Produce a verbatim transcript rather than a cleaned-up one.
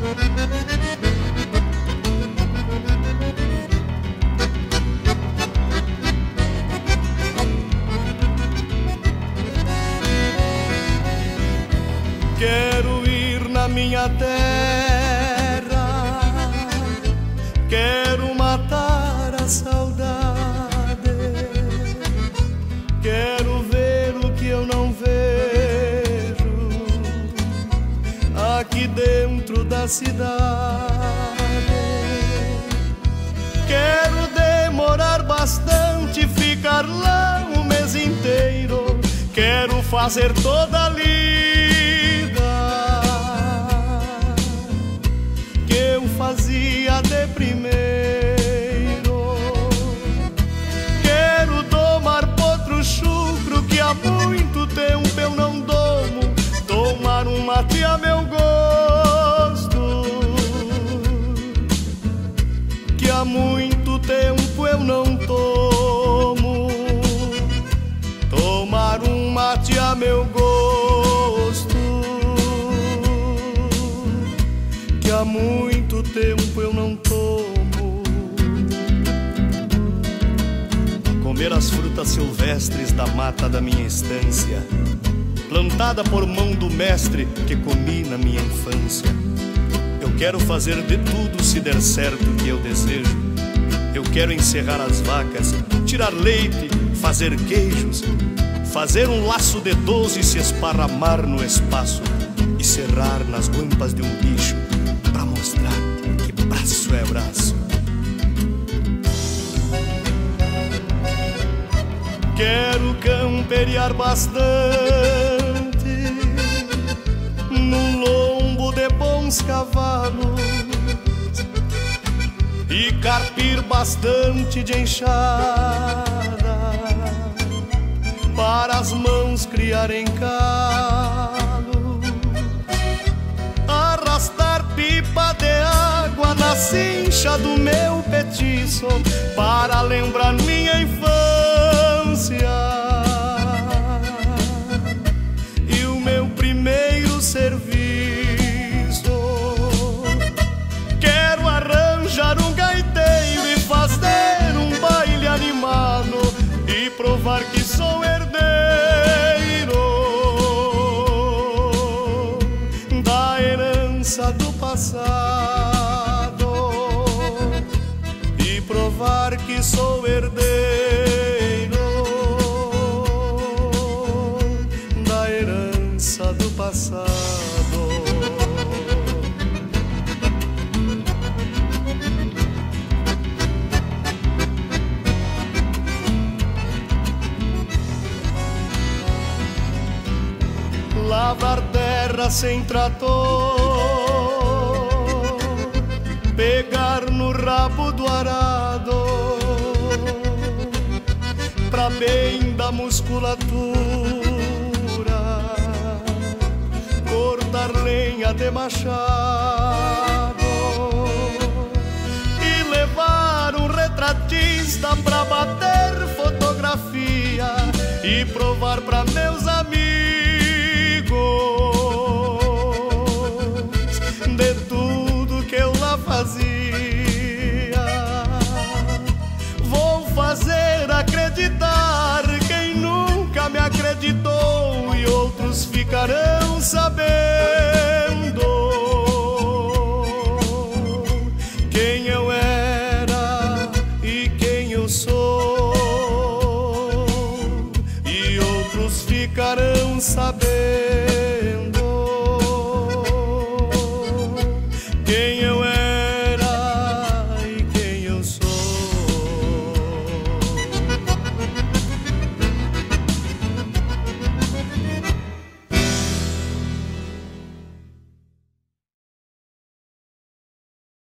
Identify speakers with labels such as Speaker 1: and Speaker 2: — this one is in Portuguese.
Speaker 1: Quero ir na minha terra, quero matar a saudade, quero ver o que eu não vejo aqui dentro da cidade. Quero demorar bastante, ficar lá um mês inteiro, quero fazer toda a lida fazia de primeiro. Quero tomar potro chucro que há muito tempo eu não domo, tomar um mate a meu gosto que há muito tempo eu não tomo, tomar um mate a meu gosto que há muito tempo eu não tomo. Comer as frutas silvestres da mata da minha estância, plantada por mão do mestre que comi na minha infância. Eu quero fazer de tudo se der certo o que eu desejo. Eu quero encerrar as vacas, tirar leite, fazer queijos, fazer um laço de doze e se esparramar no espaço e serrar nas guampas de um bicho pra mostrar que braço é braço. Quero camperiar bastante num lombo de bons cavalos e carpir bastante de enxada para as mãos criarem calo, arrastar pipa de água na cincha do meu petiço para lembrar minha infância e o meu primeiro serviço. Quero arranjar um gaiteiro e fazer um baile animado e provar que sou herdeiro da herança do passado e provar que sou herdeiro da herança do passado. Lavrar terra sem trator, pegar no rabo do arado, pra bem da musculatura, cortar lenha de machado e levar um retratista pra bater fotografia e provar pra meus amigos de tudo que eu lá fazia. Vou fazer acreditar quem nunca me acreditou e outros ficarão sabendo quem eu era e quem eu sou, e outros ficarão sabendo